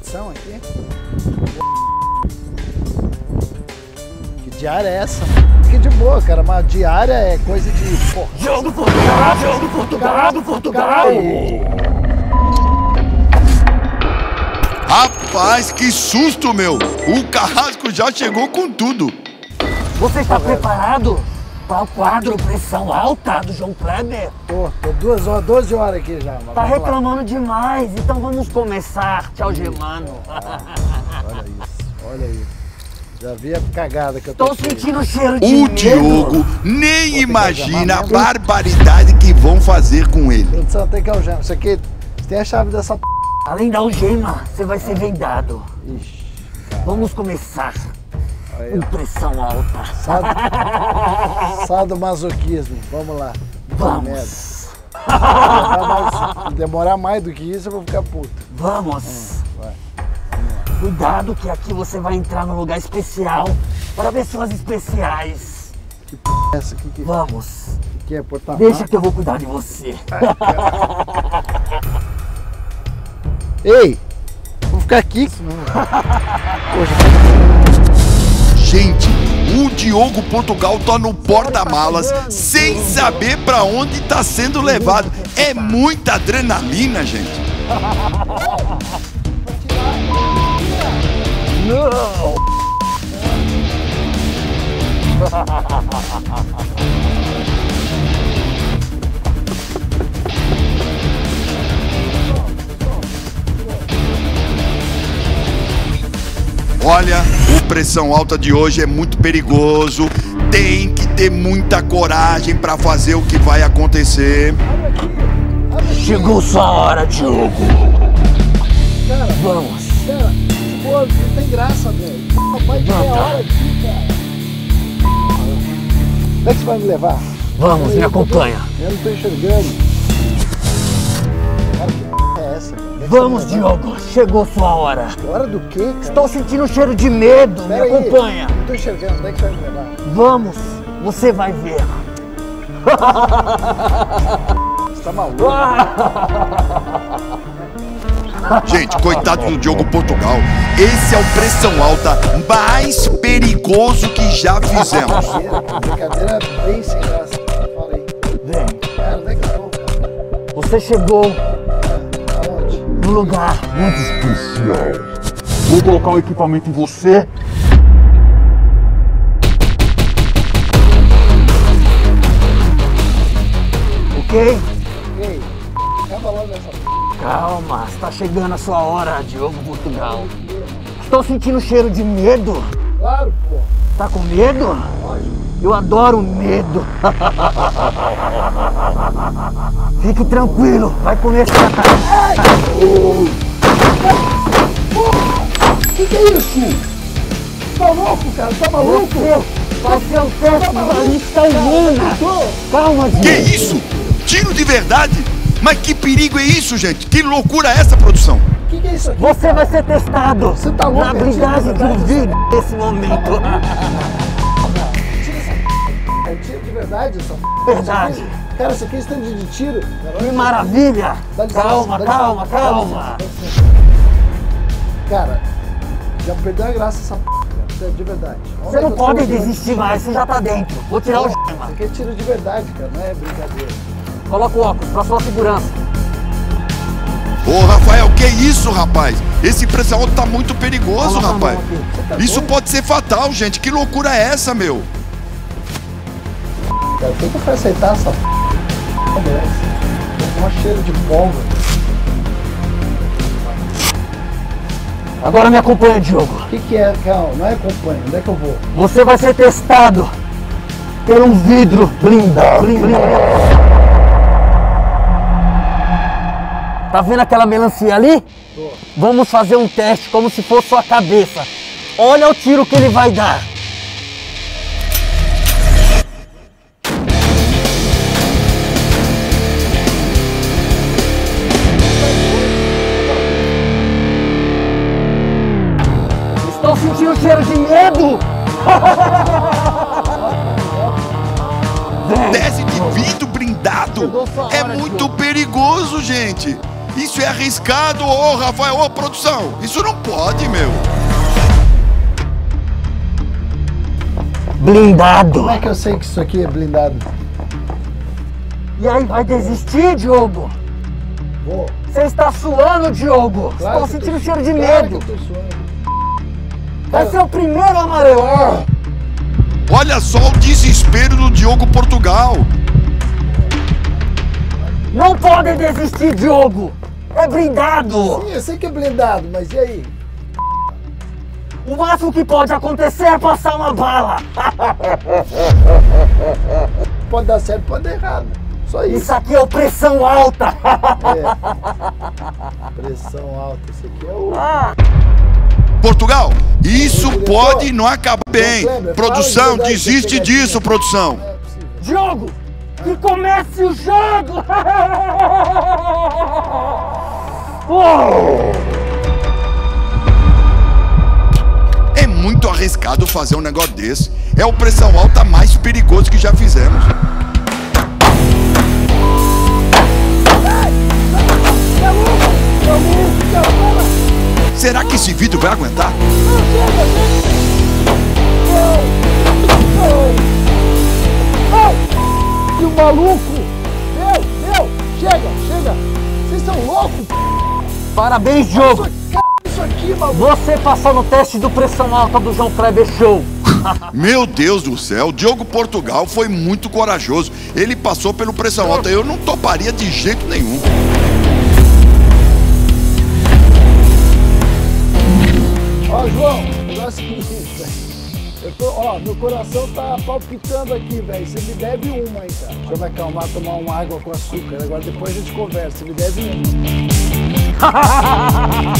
edição aqui. Que diária é essa? Fique de boa, cara. Uma diária é coisa de... Porra. Jogo Portugal! Jogo Portugal! Portugal! Rapaz, que susto, meu! O carrasco já chegou com tudo. Você está preparado para o quadro Pressão Alta do João Kleber? Pô, tô 12 horas aqui já. Tá reclamando demais, então vamos começar te algemando. Olha isso, olha isso. Já vi a cagada que eu tô sentindo o cheiro de O medo. Diogo nem imagina a barbaridade que vão fazer com ele. Produção, tem que algemar. Isso aqui, tem a chave dessa p... Além da algema, você vai ser vendado. Ixi, vamos começar. aí, Pressão alta. Sadomasoquismo, vamos lá. Vamos. Se demorar mais do que isso, eu vou ficar puto. Vamos. Vai. Cuidado que aqui você vai entrar num lugar especial para pessoas especiais. Que p é essa aqui? Vamos. Que é porta-malas? Deixa que eu vou cuidar de você. Ei, vou ficar aqui. Gente, o Diogo Portugal tá no porta-malas sem saber pra onde tá sendo levado. É muita adrenalina, gente. Não! Olha, o Pressão Alta de hoje é muito perigoso. Tem que ter muita coragem pra fazer o que vai acontecer. Chegou sua hora, Diogo. Cara, vamos. Cara, pô, não tem graça, velho. Rapaz, meia hora aqui, cara. Onde é que você vai me levar? Vamos, me acompanha. Eu não tô enxergando. Cara, que p é essa? Vamos, Diogo. Chegou sua hora. Hora do quê, cara? Estou sentindo um cheiro de medo. Me acompanha. Não tô enxergando. Onde é que você vai me levar? Vamos. Você vai ver. Você tá maluco? Gente, coitado do Diogo Portugal. Esse é o Pressão Alta mais perigoso que já fizemos. Brincadeira bem sem graça. Fala aí. Vem. Cara, onde é que eu tô, cara? Você chegou Aonde? num lugar muito especial. Vou colocar o equipamento em você. Ok? Ei, acaba logo essa p. Calma, está chegando a sua hora, Diogo Portugal. Estou sentindo cheiro de medo. Claro, pô. Tá com medo? Eu adoro medo. Fique tranquilo, vai começar. Que é isso? Tá louco, cara? Tá maluco? Vai ser o teste da lista humana. Calma, Que Diogo. isso? Tiro de verdade? Mas que perigo é isso, gente? Que loucura é essa, produção? Que é isso aqui? Você vai ser testado Você tá louco? na blindagem de um vídeo nesse momento. É tiro de verdade essa p. Verdade. Cara, isso aqui é stand de tiro. Que maravilha. Dá licença, Calma, dá calma, licença, calma. dá licença. Cara, já perdeu a graça essa p, cara. Isso é de verdade. Você não pode desistir mais, você já tá dentro. Vou tirar o gema. Isso aqui é tiro de verdade, cara. Não é brincadeira. Coloca o óculos pra sua segurança. Ô, Rafael, que isso, rapaz? Esse Pressão Alta tá muito perigoso, Coloca a mão rapaz. aqui. Isso pode ser fatal, gente. Que loucura é essa, meu? Cara, tem que aceitar essa p dessa. Tem um cheiro de pólvora. Agora me acompanha, Diogo. O que é? Calma, não é acompanha. Onde é que eu vou? Você vai ser testado por um vidro blindado. Tá vendo aquela melancia ali? Vamos fazer um teste como se fosse sua cabeça. Olha o tiro que ele vai dar. Estou sentindo cheiro de medo. Teste de vidro blindado é muito perigoso, gente. Isso é arriscado, ô Rafael, ô produção. Isso não pode, meu. Blindado. Como é que eu sei que isso aqui é blindado? E aí, vai desistir, Diogo? Vou. Você está suando, Diogo. Você Claro está que eu sentindo tô- cheiro de claro medo. que eu tô suando. Vai ser o primeiro amarelão. Olha só o desespero do Diogo Portugal. Não podem desistir, Diogo. É blindado. Sim, eu sei que é blindado, mas e aí? O máximo que pode acontecer é passar uma bala. Pode dar certo, pode dar errado. Só isso. Isso aqui é o pressão alta. Pressão alta, isso aqui é o... Portugal, isso Diretor, pode não acabar bem. Kleber, Produção, fala de verdade, desiste você disso, pegadinha. produção. Não é possível. Diogo, que comece o jogo. É muito arriscado fazer um negócio desse. É o pressão alta mais perigoso que já fizemos. Será que esse vídeo vai aguentar? Que maluco! Meu! Chega! Vocês são loucos? Parabéns, Diogo. Isso aqui, maluco! Você passou no teste do pressão alta do João Kleber Show. Meu Deus do céu, Diogo Portugal foi muito corajoso. Ele passou pelo pressão alta. Eu não toparia de jeito nenhum. Ó, João, o negócio é o seguinte, velho. Meu coração tá palpitando aqui, velho. Você me deve uma, hein, cara. Deixa eu me acalmar, tomar uma água com açúcar. Agora depois a gente conversa. Você me deve uma.